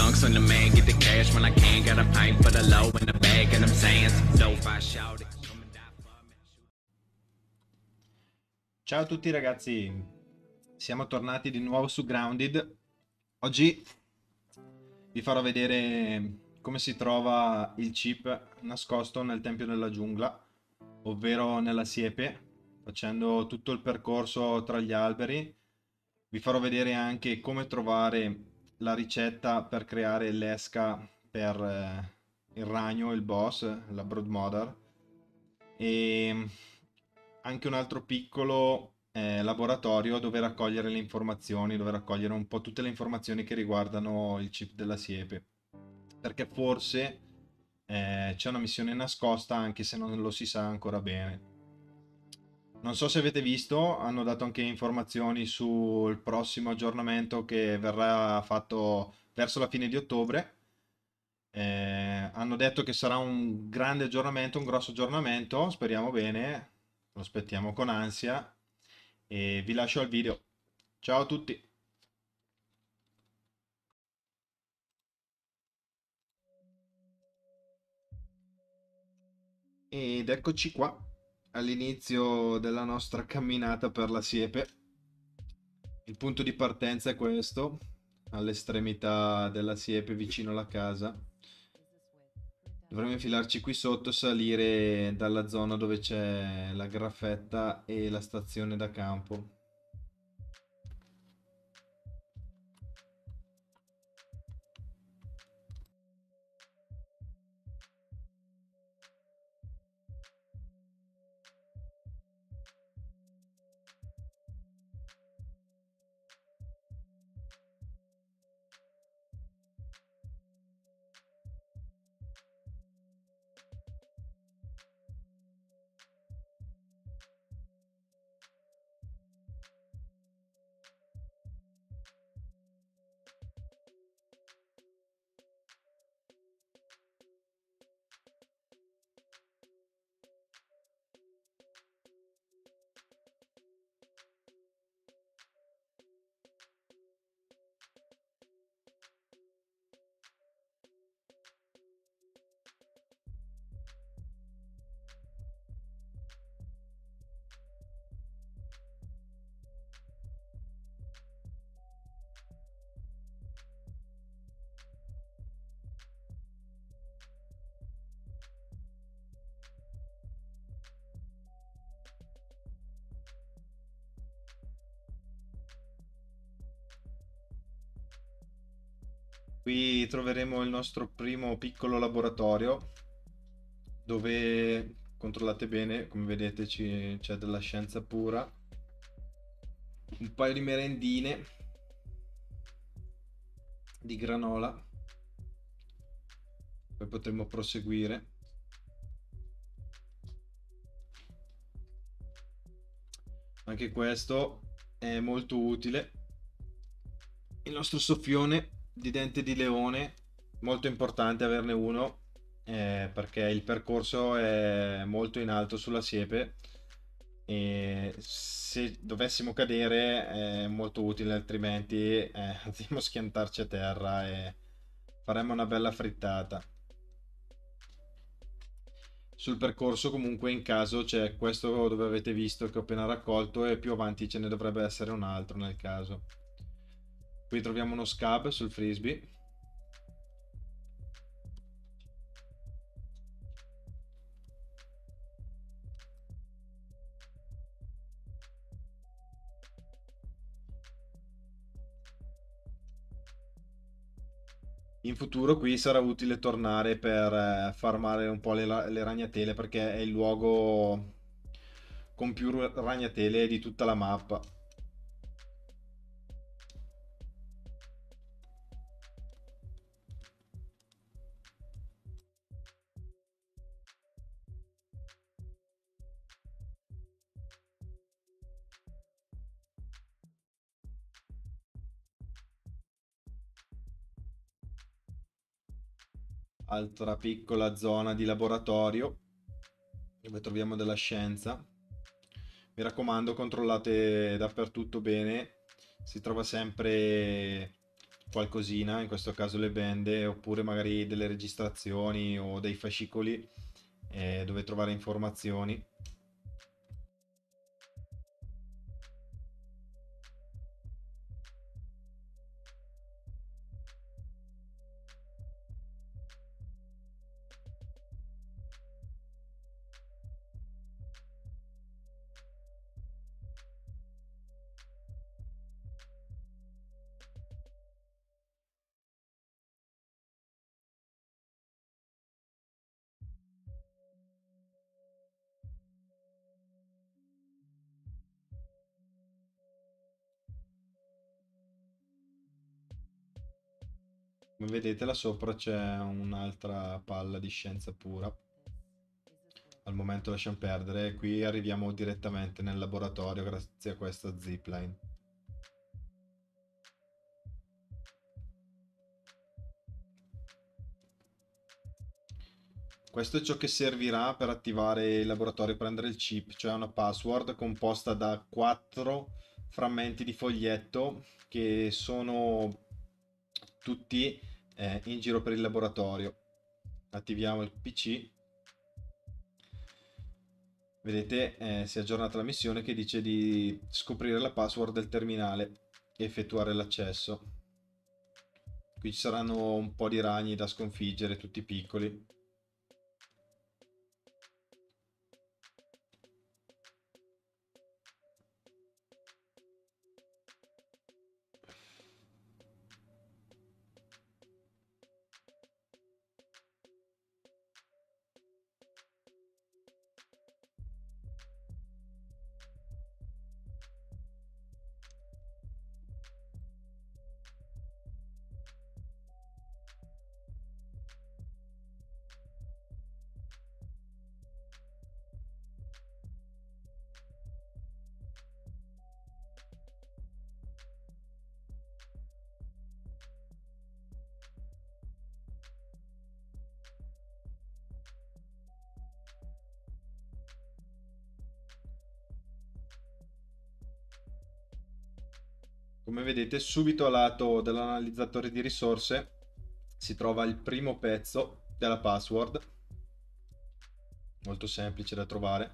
dunks on the man, get the cash when I can. Got a pint for the low in the bag, and I'm saying so if I shout it. Ciao a tutti ragazzi, siamo tornati di nuovo su Grounded. Oggi vi farò vedere come si trova il chip nascosto nel Tempio della Giungla, ovvero nella siepe, facendo tutto il percorso tra gli alberi. Vi farò vedere anche come trovare la ricetta per creare l'esca per il ragno, il boss, la Broodmother, e anche un altro piccolo laboratorio dove raccogliere le informazioni, dove raccogliere un po' tutte le informazioni che riguardano il chip della siepe, perché forse c'è una missione nascosta anche se non lo si sa ancora bene. Non so se avete visto, hanno dato anche informazioni sul prossimo aggiornamento che verrà fatto verso la fine di ottobre. Hanno detto che sarà un grande aggiornamento, un grosso aggiornamento, speriamo bene, lo aspettiamo con ansia e vi lascio al video. Ciao a tutti! Ed eccoci qua, all'inizio della nostra camminata per la siepe. Il punto di partenza è questo, all'estremità della siepe vicino alla casa. Dovremmo infilarci qui sotto, salire dalla zona dove c'è la graffetta e la stazione da campo. Qui troveremo il nostro primo piccolo laboratorio dove, controllate bene, come vedete c'è della scienza pura, un paio di merendine di granola, poi potremo proseguire. Anche questo è molto utile. Il nostro soffione di dente di leone, molto importante averne uno, perché il percorso è molto in alto sulla siepe e se dovessimo cadere è molto utile, altrimenti andiamo a schiantarci a terra e faremmo una bella frittata. Sul percorso comunque in caso c'è questo dove avete visto che ho appena raccolto e più avanti ce ne dovrebbe essere un altro nel caso. Qui troviamo uno scab sul frisbee. In futuro qui sarà utile tornare per farmare un po' le ragnatele, perché è il luogo con più ragnatele di tutta la mappa. Altra piccola zona di laboratorio dove troviamo della scienza. Mi raccomando, controllate dappertutto bene, si trova sempre qualcosina, in questo caso le bende, oppure magari delle registrazioni o dei fascicoli dove trovare informazioni. Come vedete là sopra c'è un'altra palla di scienza pura. Al momento lasciamo perdere, qui arriviamo direttamente nel laboratorio grazie a questa zipline. Questo è ciò che servirà per attivare il laboratorio e prendere il chip, cioè una password composta da 4 frammenti di foglietto che sono tutti in giro per il laboratorio. Attiviamo il PC. Vedete, si è aggiornata la missione che dice di scoprire la password del terminale e effettuare l'accesso. Qui ci saranno un po' di ragni da sconfiggere, tutti piccoli. Come vedete, subito a lato dell'analizzatore di risorse si trova il primo pezzo della password, molto semplice da trovare.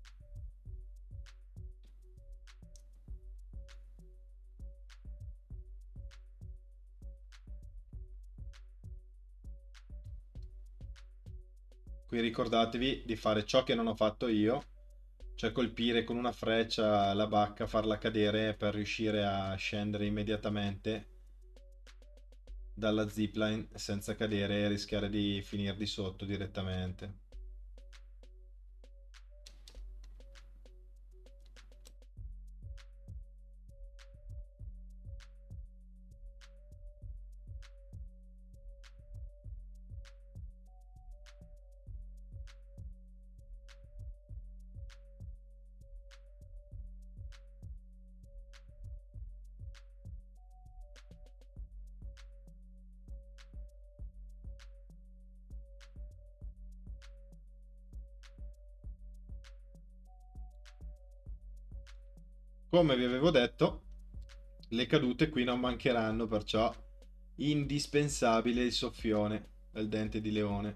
Qui ricordatevi di fare ciò che non ho fatto io, cioè colpire con una freccia la bacca, farla cadere per riuscire a scendere immediatamente dalla zipline senza cadere e rischiare di finire di sotto direttamente. Come vi avevo detto, le cadute qui non mancheranno, perciò indispensabile il soffione del dente di leone.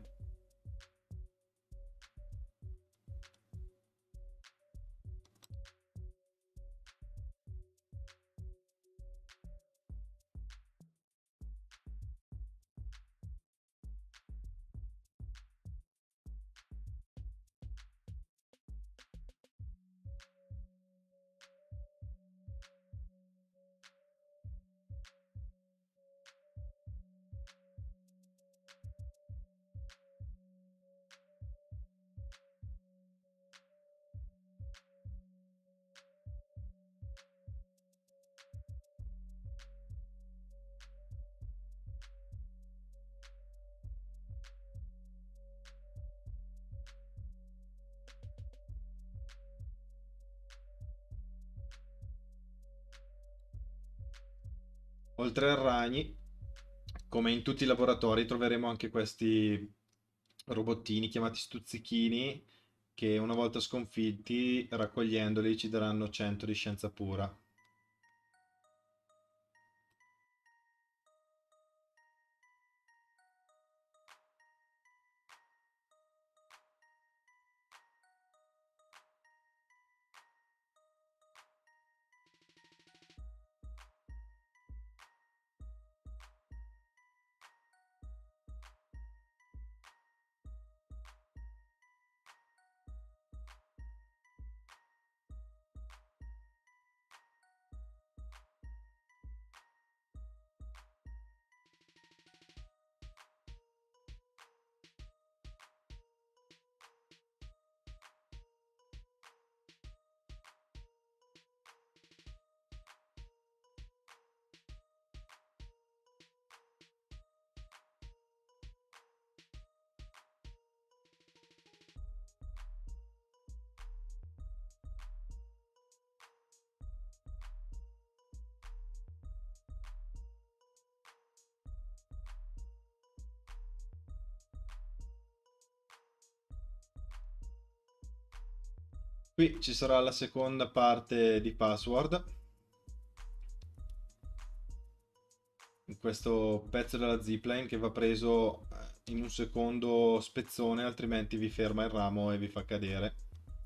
Oltre ai ragni, come in tutti i laboratori, troveremo anche questi robottini chiamati stuzzichini che una volta sconfitti, raccogliendoli, ci daranno 100 di scienza pura. Qui ci sarà la seconda parte di password. In questo pezzo della zipline che va preso in un secondo spezzone, altrimenti vi ferma il ramo e vi fa cadere.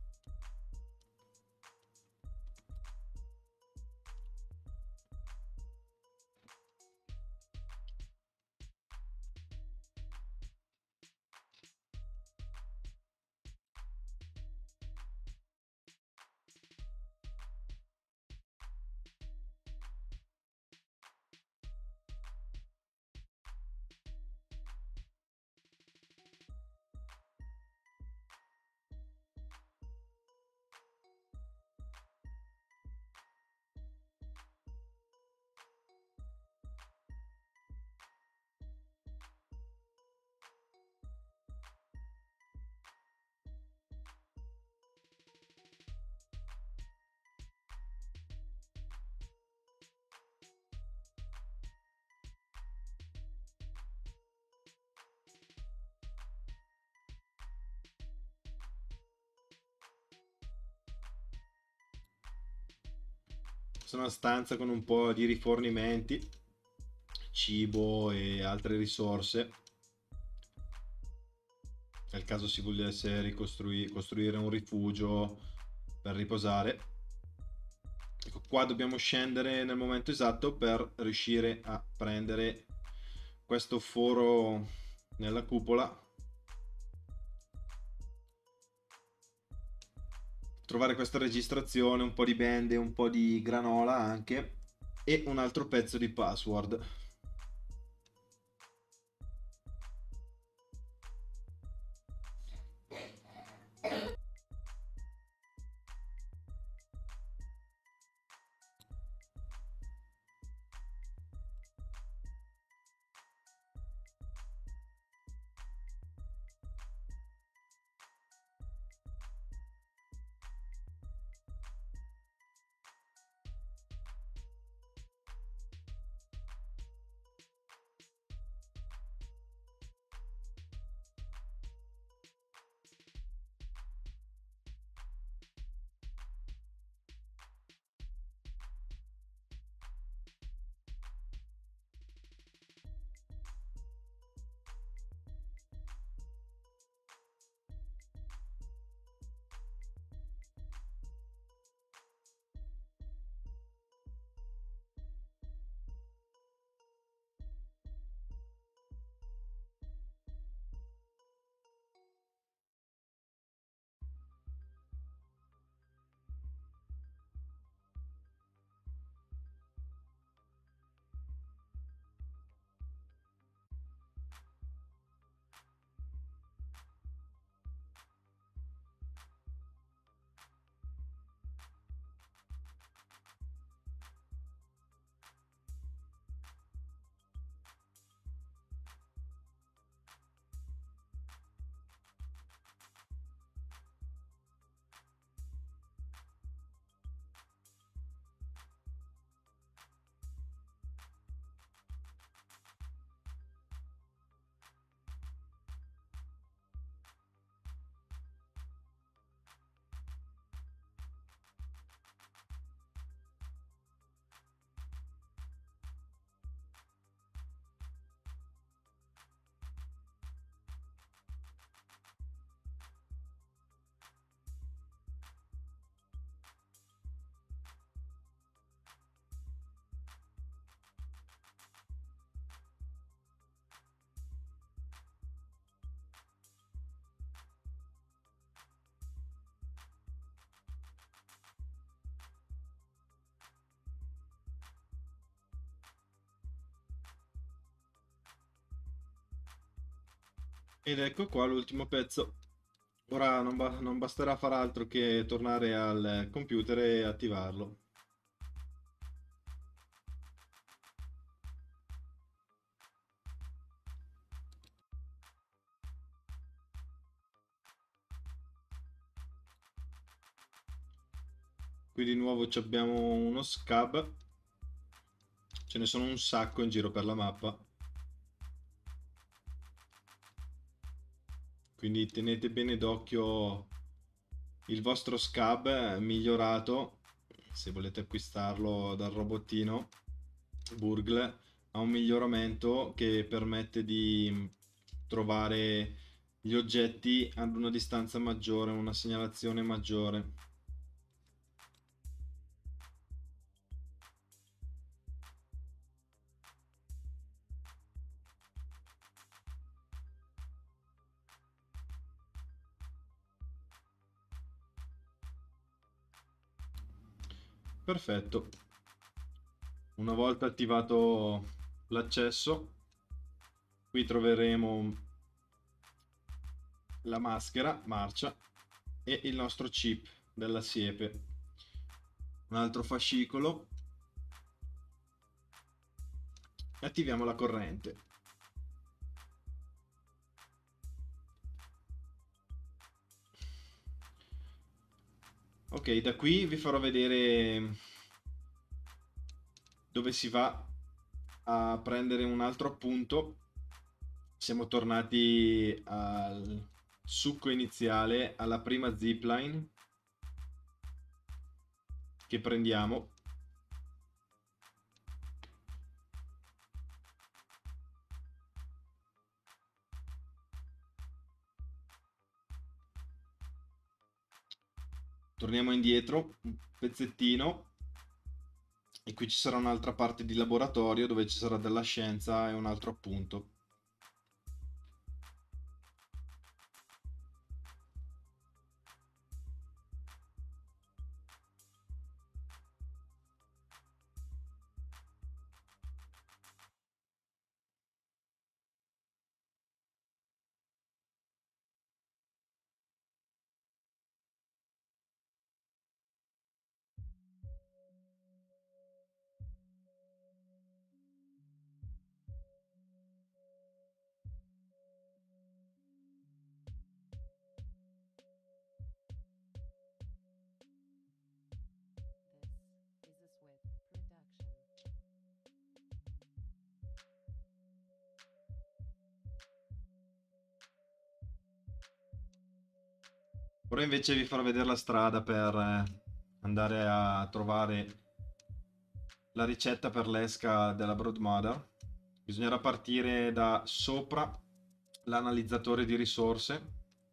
Questa è una stanza con un po' di rifornimenti, cibo e altre risorse. Nel caso si volesse costruire un rifugio per riposare. Ecco, qua dobbiamo scendere nel momento esatto per riuscire a prendere questo foro nella cupola, trovare questa registrazione, un po' di bende, un po' di granola anche e un altro pezzo di password. Ed ecco qua l'ultimo pezzo. Ora non basterà far altro che tornare al computer e attivarlo. Qui di nuovo abbiamo uno scab, ce ne sono un sacco in giro per la mappa, quindi tenete bene d'occhio il vostro scab migliorato, se volete acquistarlo dal robottino Burgle, ha un miglioramento che permette di trovare gli oggetti ad una distanza maggiore, una segnalazione maggiore. Perfetto. Una volta attivato l'accesso, qui troveremo la maschera marcia e il nostro chip della siepe. Un altro fascicolo. Attiviamo la corrente. Ok, da qui vi farò vedere dove si va a prendere un altro appunto. Siamo tornati al succo iniziale, alla prima zipline che prendiamo. Torniamo indietro un pezzettino e qui ci sarà un'altra parte di laboratorio dove ci sarà della scienza e un altro appunto. This is a Swift production. Ora invece vi farò vedere la strada per andare a trovare la ricetta per l'esca della Broodmother. Bisognerà partire da sopra l'analizzatore di risorse.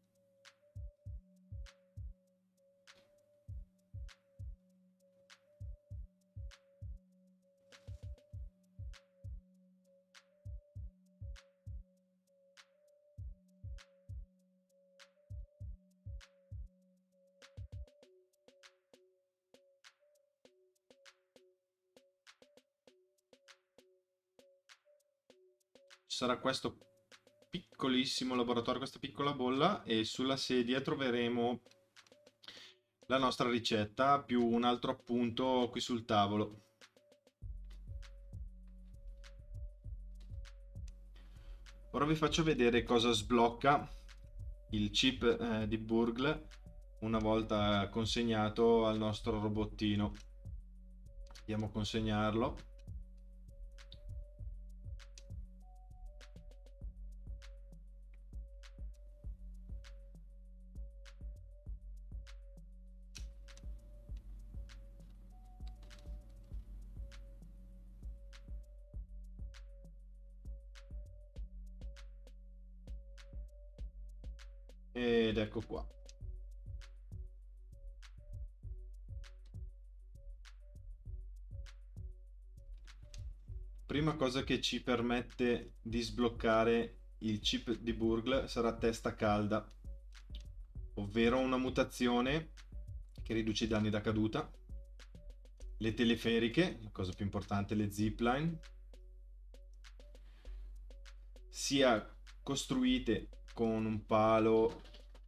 Ci sarà questo piccolissimo laboratorio, questa piccola bolla, e sulla sedia troveremo la nostra ricetta più un altro appunto qui sul tavolo. Ora vi faccio vedere cosa sblocca il chip di Burgle una volta consegnato al nostro robottino. Andiamo a consegnarlo. Ed ecco qua. Prima cosa che ci permette di sbloccare il chip di Burgle sarà testa calda, ovvero una mutazione che riduce i danni da caduta, le teleferiche, la cosa più importante, le zipline, sia costruite con un palo,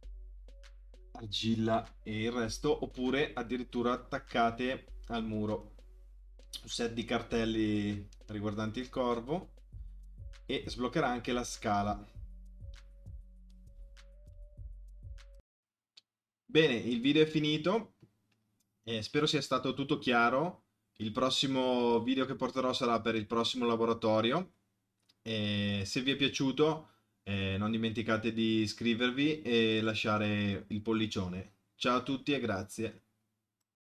argilla e il resto, oppure addirittura attaccate al muro. Un set di cartelli riguardanti il corvo, e sbloccherà anche la scala. Bene, il video è finito. Spero sia stato tutto chiaro. Il prossimo video che porterò sarà per il prossimo laboratorio. Se vi è piaciuto, non dimenticate di iscrivervi e lasciare il pollicione. Ciao a tutti e grazie.